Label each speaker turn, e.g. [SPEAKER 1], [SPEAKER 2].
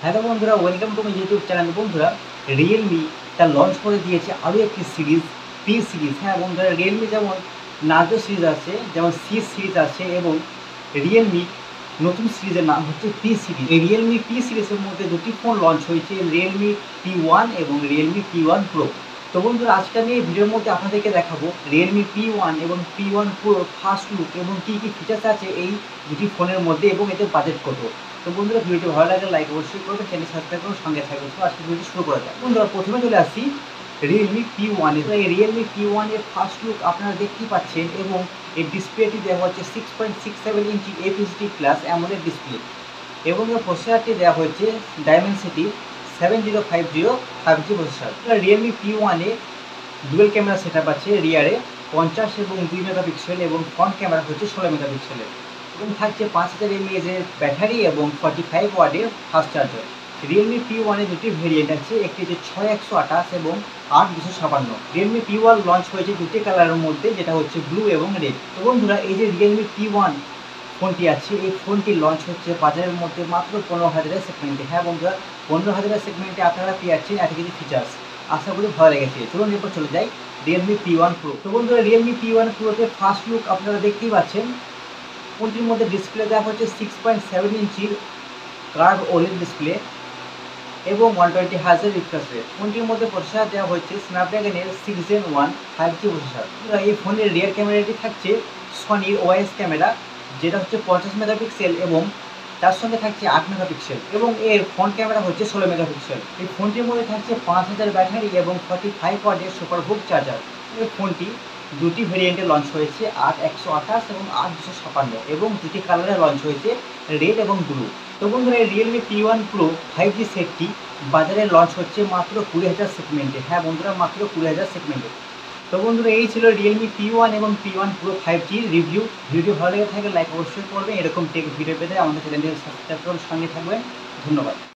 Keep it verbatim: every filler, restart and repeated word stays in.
[SPEAKER 1] Hello বন্ধুরা, welcome to my YouTube channel. বন্ধুরা, Realme তার লঞ্চ করে দিয়েছে আরও একটি সিরিজ, পি সিরিজ। হ্যাঁ বন্ধুরা, রিয়েলমি যেমন নার্জো সিরিজ আছে, যেমন সি সিরিজ আছে, এবং রিয়েলমি নতুন সিরিজের নাম হচ্ছে পি সিরিজ। এই রিয়েলমি পি সিরিজের মধ্যে দুটি ফোন লঞ্চ হয়েছে, রিয়েলমি পি ওয়ান এবং রিয়েলমি পি ওয়ান প্রো। তো বন্ধুরা, আজকে আমি এই ভিডিওর মধ্যে আপনাদেরকে দেখাবো রিয়েলমি পি ওয়ান এবং পি ওয়ান প্রোর ফার্স্ট লুক এবং কী কী ফিচার্স আছে এই দুটি ফোনের মধ্যে এবং এতে বাজেট কত। তো বন্ধুরা, ভিডিওটি ভালো লাগলে লাইক অবশ্যই করবেন, চ্যানেল সাবস্ক্রাইব করুন, সঙ্গে থাকবেন। তো আজকে ভিডিও শুরু করা যাক। বন্ধুরা, প্রথমে চলে আসি রিয়েলমি পি ওয়ান। এই রিয়েলমি পি ওয়ানের ফার্স্ট লুক আপনারা দেখতেই পাচ্ছেন, এবং এই ডিসপ্লেটি দেওয়া হচ্ছে six point six seven inch FSD plus AMOLED display, এবং এই প্রসেসরটি দেওয়া হয়েছে Dimensity seven zero five zero five G processor. Realme P ওয়ানে ডুয়েল ক্যামেরা সেট আপ আছে, রিয়ারে পঞ্চাশ এবং দুই মেগাপিক্সেল, এবং ফ্রন্ট ক্যামেরা হচ্ছে ষোলো মেগাপিক্সেলের, এবং থাকছে পাঁচ হাজার এমএএচের ব্যাটারি এবং ফর্টি ফাইভ ওয়াটের ফাস্ট চার্জার। রিয়েলমি পি ওয়ানের দুটি ভেরিয়েন্ট আছে, একটি হচ্ছে ছয় একশো আঠাশ এবং আট দুশো ছাপান্ন। রিয়েলমি পি ওয়ান লঞ্চ হয়েছে দুটি কালারের মধ্যে, যেটা হচ্ছে ব্লু এবং রেড। তো বন্ধুরা, এই যে রিয়েলমি পি ওয়ান ফোনটি আছে, এই ফোনটি লঞ্চ হচ্ছে বাজারের মধ্যে মাত্র পনেরো হাজারের সেগমেন্টে। হ্যাঁ বন্ধুরা, পনেরো হাজারের সেগমেন্টে আপনারা পেয়ে যাচ্ছেন এত কিছু ফিচার্স। আশা করি ভালো লেগেছে। চলুন এরপর চলে যাই রিয়েলমি পি ওয়ান প্রো। তো বন্ধুরা, রিয়েলমি পি ওয়ান প্রোতে ফার্স্ট লুক আপনারা দেখতেই পাচ্ছেন। ফোনটির মধ্যে ডিসপ্লে দেওয়া হচ্ছে সিক্স পয়েন্ট সেভেন ইঞ্চির কার্ভ ওলেড ডিসপ্লে এবং ওয়ান টোয়েন্টি হার্জের রিফ্রেশ রেট। ফোনটির মধ্যে প্রসেসর দেওয়া হচ্ছে স্ন্যাপড্রাগনের six gen one five G processor. এই ফোনের রিয়ার ক্যামেরাটি থাকছে সনির ওয়াইএস ক্যামেরা, যেটা হচ্ছে পঞ্চাশ মেগাপিক্সেল, এবং তার সঙ্গে থাকছে আট মেগাপিক্সেল, এবং এর ফ্রন্ট ক্যামেরা হচ্ছে ষোলো মেগাপিক্সেল। এই ফোনটির মধ্যে থাকছে পাঁচ হাজার ব্যাটারি এবং ফর্টি ফাইভ ওয়াটের সুপারহুক চার্জার। এই ফোনটি দুটি ভেরিয়েন্টে লঞ্চ হয়েছে, আট একশো আঠাশ এবং আট দুশো ছাপান্ন, এবং দুটি কালারে লঞ্চ হয়েছে, রেড এবং ব্লু। তো বন্ধুরা, এই Realme P one pro five G সেটটি বাজারে লঞ্চ হচ্ছে মাত্র কুড়ি হাজার সেগমেন্টে। হ্যাঁ বন্ধুরা, মাত্র কুড়ি হাজার সেগমেন্টে। তো বন্ধুরা, এই ছিল রিয়েলমি পি ওয়ান এবং পি ওয়ান প্রো ফাইভ জির রিভিউ। ভিডিও ভালো লেগে থাকে লাইক অবশ্যই করবেন। এরকম টেক ভিডিও পেতে আমাদের চ্যানেলটি সাবস্ক্রাইব করুন, সঙ্গে থাকবেন। ধন্যবাদ।